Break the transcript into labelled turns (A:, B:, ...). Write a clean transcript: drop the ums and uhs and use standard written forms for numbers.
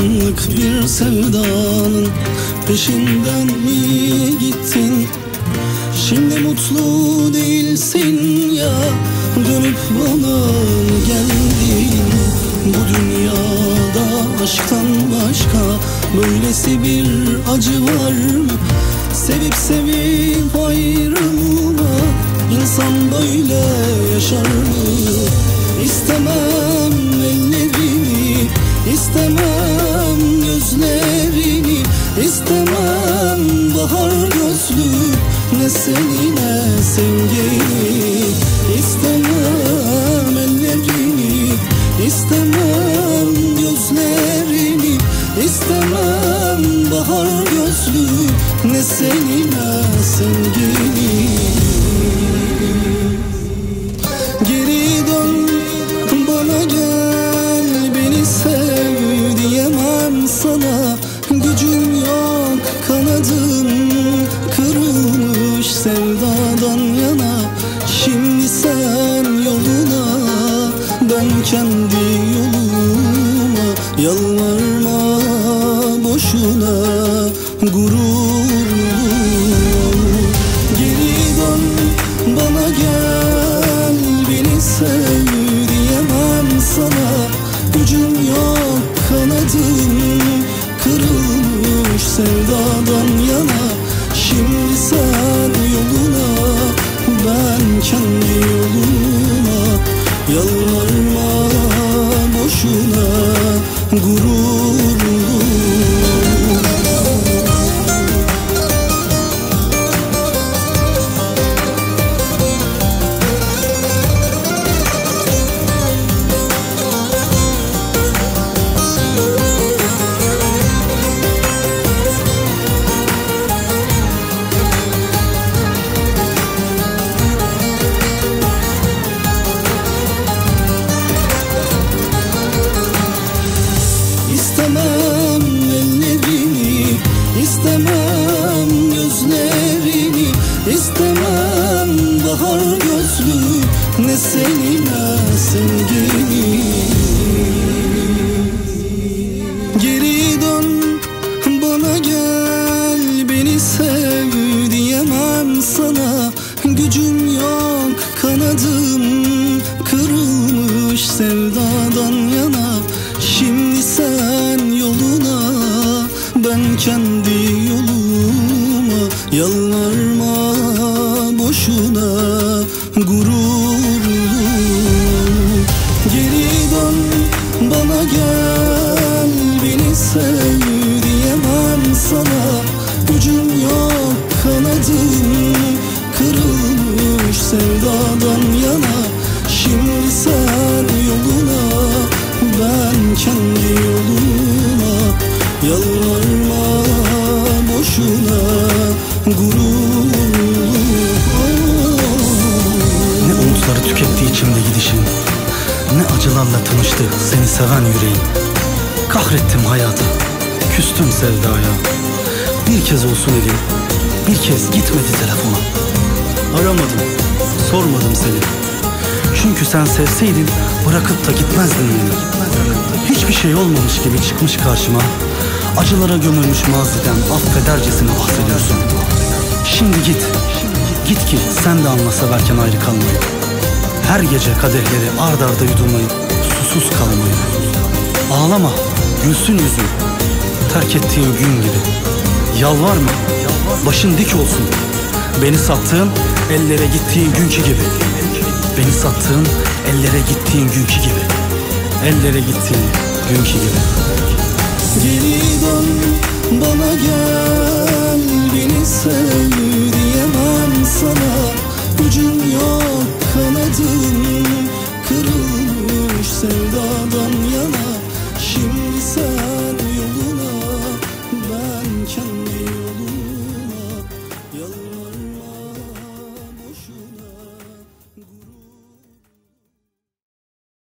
A: anlık bir sevdanın peşinden mi gittin? Şimdi mutlu değilsin ya, dönüp bana mı geldin? Bu dünyada aşktan başka böylesi bir acı var mı? Sevip sevip ayrılma, insan böyle yaşar mı? İstemem ellerini, istemem gözlerini, istemem bahar gözlü ne seni ne sevgini. İstemem ellerini, istemem gözlerini, istemem bahar gözlü ne seni ne sevgini. Geri dön bana gel, beni sev diyemem sana. Gücüm yok, kanadım kırılmış sevdadan yana. Şimdi sen yoluna, ben kendi yoluma. Yalvarma boşuna gururlu. Geri dön bana gel, beni sev diyemem sana. Gücüm yok, kanadım kırılmış sevdadan yana. Şimdi sen yoluna, ben kendi yoluma. Yalvarma boşuna gururlu. İstemem ellerini, istemem gözlerini, istemem bahar gözlü ne seni ne sevgini. Geri dön bana gel, beni sev diyemem sana. Gücüm yok, kanadım kırılmış sevdadan yana. Şimdi sen yoluna, ben kendi yoluma. Yalvarma boşuna gururlu. Geri dön bana gel, beni sev diyemem sana. Gücüm yok, kanadım kırılmış sevdadan yana. Şimdi sen yoluna, ben kendi yoluma. Yalvarma boşuna gururlu.
B: Ne umutları tüketti içimde gidişin, ne acılarla tanıştı seni seven yüreğim. Kahrettim hayata, küstüm sevdaya. Bir kez olsun elim, bir kez gitmedi telefona. Aramadım, sormadım seni. Çünkü sen sevseydin bırakıp da gitmezdin beni. Hiçbir şey olmamış gibi çıkmış karşıma. Acılara gömülmüş maziden affedercesine bahsediyorsun. Şimdi git, git ki sen de anla severken ayrı kalmayı. Her gece kadehleri ard arda yudumlayıp susuz kalmayı. Ağlama, gülsün yüzün, terk ettiğin gün gibi. Yalvarma, başın dik olsun. Beni sattığın ellere gittiğin günkü gibi. Beni sattığın ellere gittiğin günkü gibi. Ellere gittiğin günkü gibi.
A: Geri dön bana gel, beni sev diyemem sana. Gücüm yok, kanadım kırılmış sevdadan yana. Şimdi sen yoluna, ben kendi yoluma.